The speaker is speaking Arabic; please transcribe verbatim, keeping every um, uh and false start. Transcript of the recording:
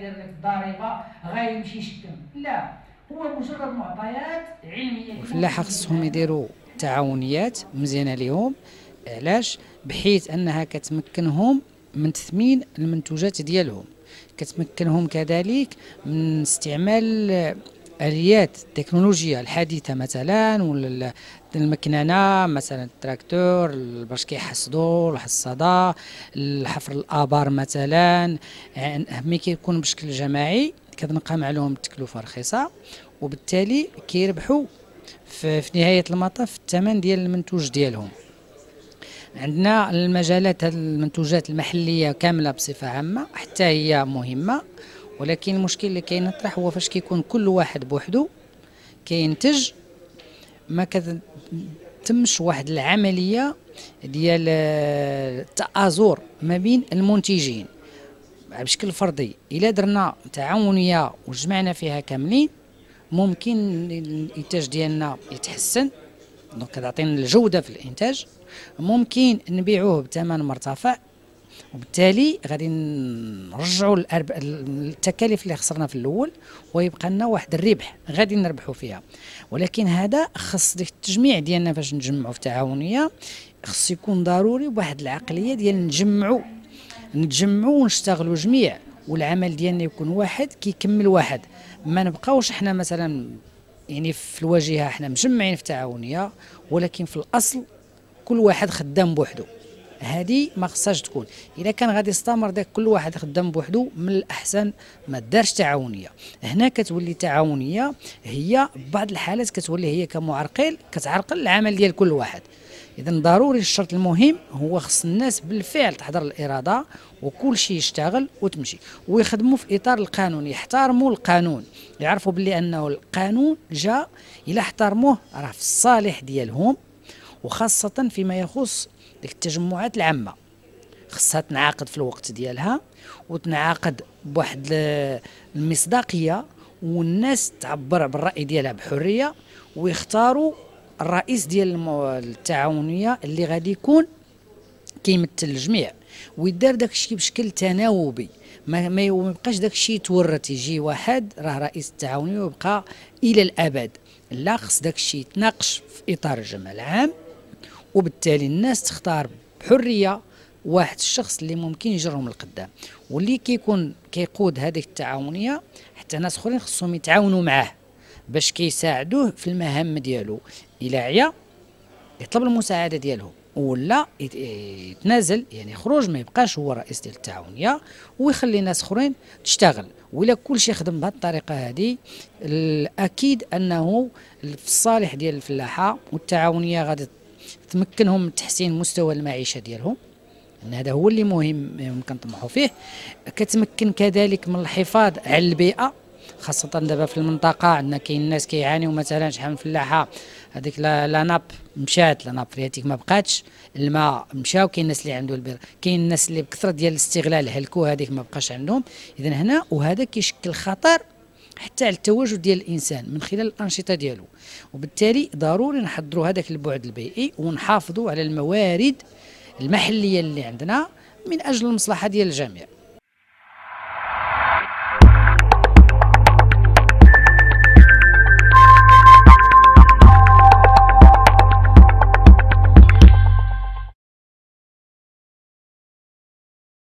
داير لك الضريبه غيمشي يشكم، لا هو مجرد معطيات علميه. الفلاحه خصهم يديروا تعاونيات مزيانه ليهم، علاش؟ بحيث انها كتمكنهم من تثمين المنتوجات ديالهم، كتمكنهم كذلك من استعمال اليات التكنولوجيا الحديثه مثلا، ولا المكننه مثلا التراكتور باش كيحصدوا الحصاده، الحفر الابار مثلا. يعني ملي كيكون بشكل جماعي كتنقام عليهم التكلفه رخيصه، وبالتالي كيربحوا في, في نهايه المطاف الثمن ديال المنتوج ديالهم. عندنا المجالات المنتوجات المحليه كامله بصفه عامه حتى هي مهمه، ولكن المشكل اللي كينطرح هو فاش كيكون كل واحد بوحدو كينتج، ما كتمش واحد العمليه ديال التآزر ما بين المنتجين بشكل فردي. الا درنا تعاونيه وجمعنا فيها كاملين ممكن الانتاج ديالنا يتحسن، دونك كتعطينا الجوده في الانتاج، ممكن نبيعوه بثمن مرتفع، وبالتالي غادي نرجعوا التكاليف اللي خسرنا في الاول ويبقى لنا واحد الربح غادي نربحوا فيها. ولكن هذا خص ديك التجميع ديالنا فاش نجمعوا في تعاونيه، خص يكون ضروري بواحد العقليه ديال نجمعوا نتجمعوا ونشتغلوا جميع، والعمل ديالنا يكون واحد كيكمل واحد. ما نبقاوش احنا مثلا يعني في الواجهه احنا مجمعين في تعاونيه ولكن في الاصل كل واحد خدام بوحده. هذه ما خصهاش تكون. اذا كان غادي يستمر داك كل واحد خدام بوحده، من الاحسن ما دارش تعاونيه. هنا كتولي تعاونيه هي بعض الحالات كتولي هي كمعرقل كتعرقل العمل ديال كل واحد. اذا ضروري الشرط المهم هو خص الناس بالفعل تحضر الاراده وكل شيء يشتغل وتمشي، ويخدموا في اطار القانون، يحترموا القانون، يعرفوا باللي انه القانون جاء الى احترموه راه في الصالح ديالهم، وخاصه فيما يخص ديك التجمعات العامه خصها تنعقد في الوقت ديالها وتنعقد بواحد المصداقيه، والناس تعبر بالراي ديالها بحريه، ويختاروا الرئيس ديال التعاونيه اللي غادي يكون كيمثل الجميع، ويدار داك الشيء بشكل تناوبي، ما ما يبقاش داك الشيء يتورط يجي واحد راه رئيس التعاونيه ويبقى الى الابد. لا، خص داك الشيء يتناقش في اطار الجمع العام، وبالتالي الناس تختار بحريه واحد الشخص اللي ممكن يجرهم للقدام، واللي كيكون كيقود هذيك التعاونيه حتى ناس اخرين خصهم يتعاونوا معاه باش كيساعدوه في المهام ديالو. الى عيا يطلب المساعده ديالهم، ولا يتنازل يعني يخرج، ما يبقاش هو رئيس ديال التعاونيه ويخلي ناس اخرين تشتغل. ولا كل شيء يخدم بهذه الطريقه هذه، الاكيد انه في الصالح ديال الفلاحه والتعاونيه غادي تمكنهم من تحسين مستوى المعيشه ديالهم، ان هذا هو اللي مهم يمكن نطمحوا فيه. كتمكن كذلك من الحفاظ على البيئه، خاصه دابا في المنطقه عندنا كاين الناس كيعانيو مثلا شحال من فلاحه هذيك لا ناب مشات، لا ناب فرياتيك ما بقاتش، الماء مشاو، كاين الناس اللي عنده البير، كاين الناس اللي بكثره ديال الاستغلال هلكوا هذيك ما بقاش عندهم. اذا هنا وهذا كيشكل خطر حتى على التواجد ديال الانسان من خلال الانشطه ديالو، وبالتالي ضروري نحضروا هذاك البعد البيئي ونحافظوا على الموارد المحليه اللي عندنا من اجل المصلحه ديال الجميع.